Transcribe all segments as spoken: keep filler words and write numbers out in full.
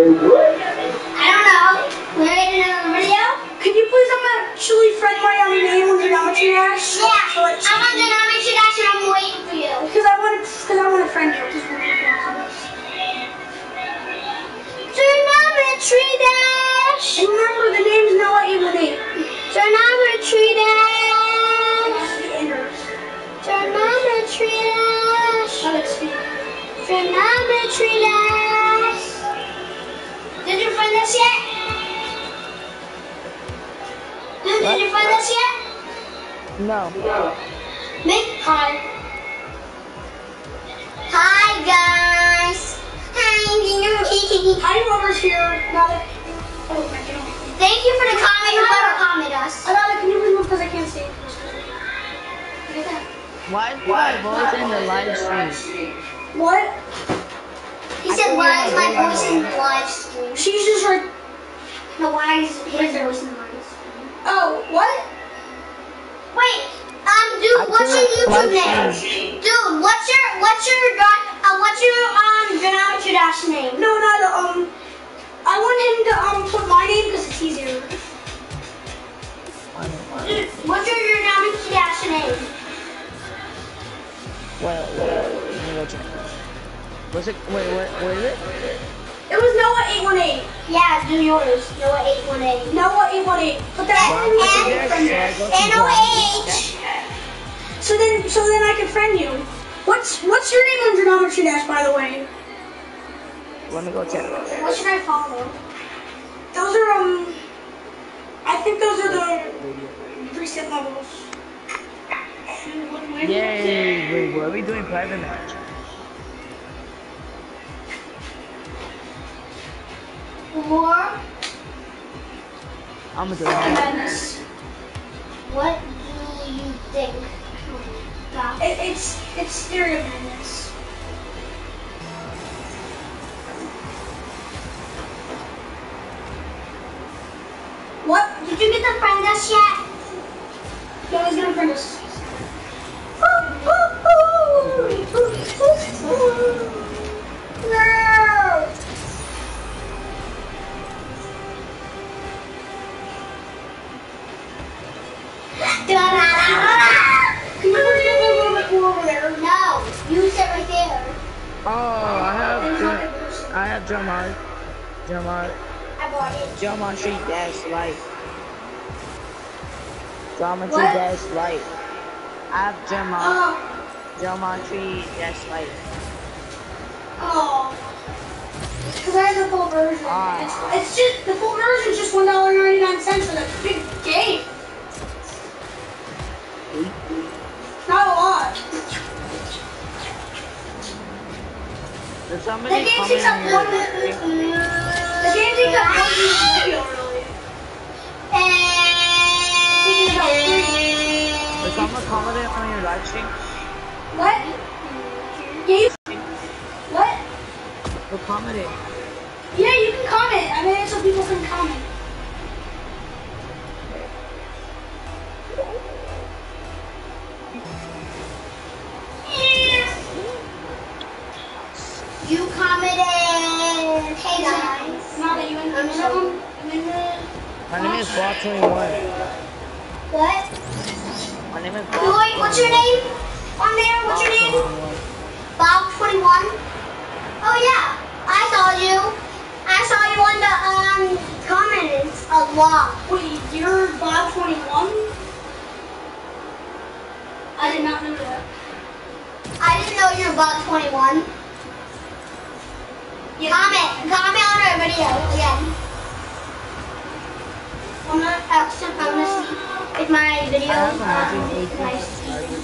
I don't know. We made another video. Can you please um, actually friend my um, name on Geometry Dash? Yeah. So I'm on Geometry Dash and I'm waiting for you. Because I want to, because I want to friend you. Just Geometry Dash. And remember, the name's Noah eight one eight. Geometry Dash. Geometry Dash. Oh, let's see. Geometry Dash. Did you find us yet? Dude, did you find us yet? No. Make hi. Hi guys. Hi, Hi, Rover's here. Now that, oh my God. thank you for the comment. Whoever commented us. Alana, can you please move because I can't see. Look at that. Why is my voice in the live stream? What? He said, "Why is my voice in the live stream?" She's just like, No, why is his voice in the live stream? oh, what? Wait, um, dude, what's your YouTube name? Dude, what's your what's your uh, what's your um Geometry Dash name? No, not um. I want him to um put my name because it's easier. Dude, what's your Geometry Dash name? Wait, wait, let me go check. What's it? Wait, what? What is it? It was Noah eight one eight. Yeah, do yours. Noah eight one eight. Noah eight one eight. Put that Well, in I'm there. there, so I go to N O H. So then, so then I can friend you. What's what's your name on Geometry Dash, by the way? Let me go check. What should I follow? Those are um. I think those are the preset levels. Yay! Wait, what are we doing private match? Or I'm gonna do it. Madness. what do you think? It, it's it's Stereo Madness. What? Did you get the friend us yet? No, he's gonna friend us. No. Can you move a little bit more over there? No, you sit right there. Oh, I have, Ge- I have Geometry, Geometry, I bought it. Geometry Dash Light. Geometry What? Dash Light. I have Geometry, Oh, Geometry Dash Light. oh. Because I have the full version. Ah. It's, it's just, the full version is just one dollar and ninety-nine cents for the big game. Not a lot. Did The somebody game comment takes up on one your minute. stream? The game takes up one minute video, really. Did someone comment on your live stream? What? Yeah, you, what? Who commented? Yeah, you can comment. I made it so people can comment. You commented, hey guys. Now that you in I'm the so- room, I'm in the... My name is Bob twenty-one. What? My name is Boy, Bob. what's your name? On there, what's your name? twenty-one. Bob twenty-one. Oh yeah, I saw you. I saw you on the um comments a lot. Wait, you're Bob twenty-one? I did not know that. I didn't know you were Bob twenty-one. Yeah. Comment, comment on our video again. I'm not... Uh, so I'm gonna see if my video I have um, one is nice. hundred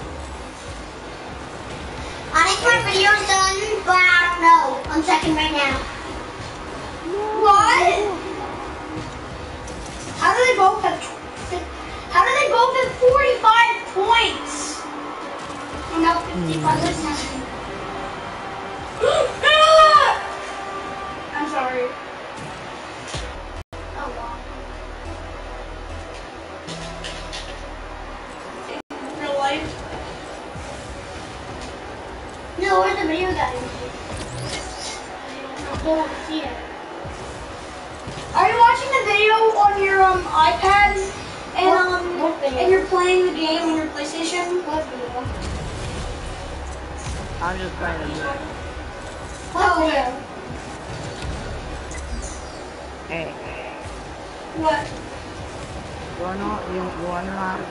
I think my video's done, but I don't know. I'm checking right now. What? How do they both have... How do they both have forty-five points? Oh, no, fifty-five percent. I'm sorry. Oh, wow. In real life. No, where's the video guy? I don't know. See it. on your um iPad and um and you're playing the game on your PlayStation? I'm just playing a game. Oh yeah. Hey, What? you wanna you, you wanna know how to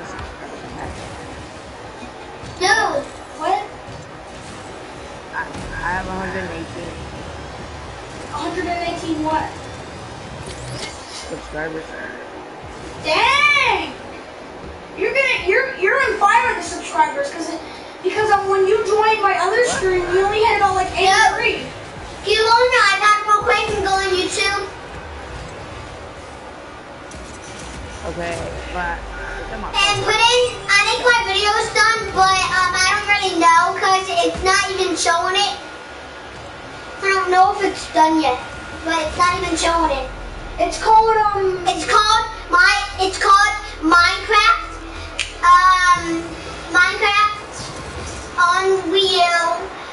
Dude, What? I, I have one hundred eighteen one hundred eighteen what? subscribers. Dang! You're gonna you're you're on fire with the subscribers because because um, when you joined my other stream, you only had about like eighty-three. can you go on your iPad real quick and go on YouTube? Okay, but come on. And put in, I think my video is done, but um, I don't really know because it's not even showing it. I don't know if it's done yet, but it's not even showing it. It's called um. It's called my. It's called Minecraft. Um, Minecraft on Wii U.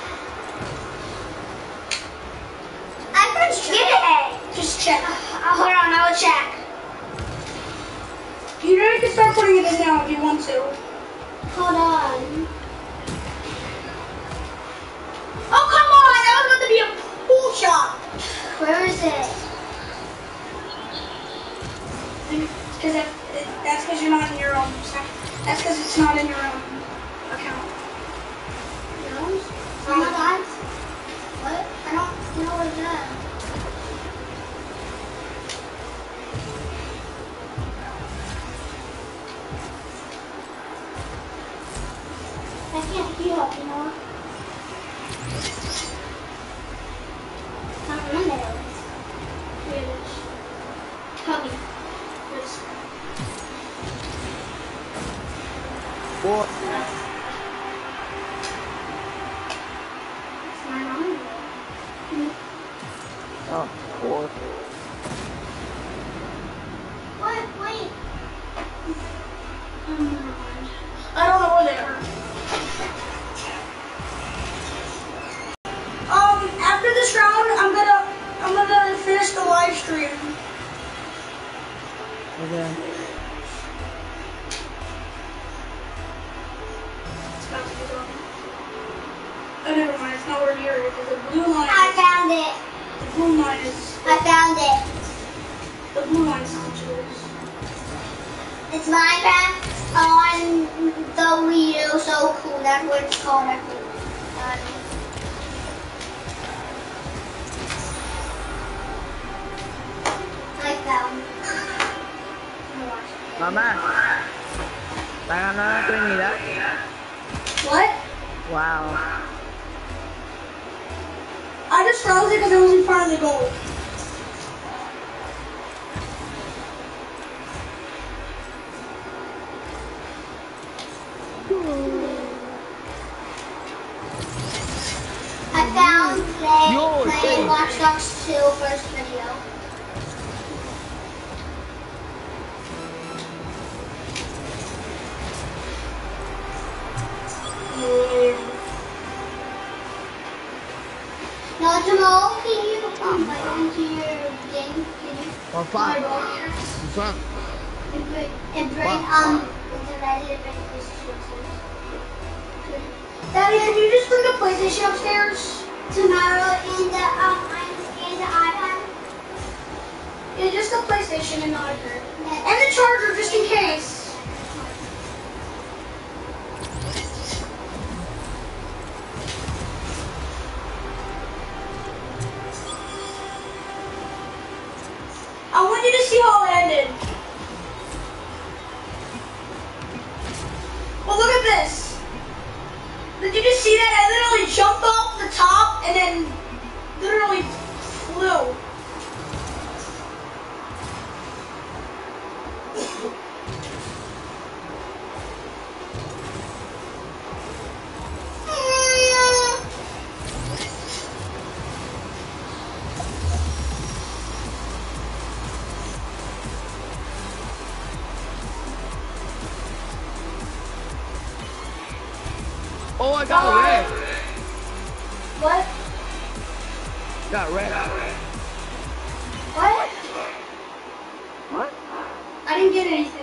I forget it. Just check. Uh, hold on, I will check. You know you can start putting it in now if you want to. Hold on. Oh come on! That was about to be a pool shot. Where is it? Because that, that's because you're not in your own. That's because it's not in your own account. No. Oh my God. What? I don't know what's that. I can't keep up, you know. I don't remember it. Here it is. Tell me. Please. What? It's my mom. Oh, four. What? Wait. Oh my God. I don't know where they are. Um, after this round, I'm gonna I'm gonna finish the live stream. Okay. It's about to be done. Oh, never mind. It's nowhere near it. The blue line. I found it. The blue line is. I found it. The blue line is how much it is. It's Minecraft on the Wii U. So cool. That's what it's called. I think. Um, I found. Mama, ¿están ganando la Trinidad? What? Wow. I just froze it because I was in front of the goal. I found play, Yo, playing hey. Watch Dogs two first video. No, tomorrow, can you um, like, into your game? Can you? Well, fine. Tomorrow, Fine. and bring, and bring Wow. um, internet and bring PlayStation. Daddy, can you just bring a PlayStation upstairs? Tomorrow in the um, in the iPad. Yeah, just a PlayStation and not a iPad. And the charger, just in case. I want you to see how it ended. Well, look at this. Did you just see that? I literally jumped off the top and then literally flew. Oh, I got red. What? Got red. What? What? didn't get anything.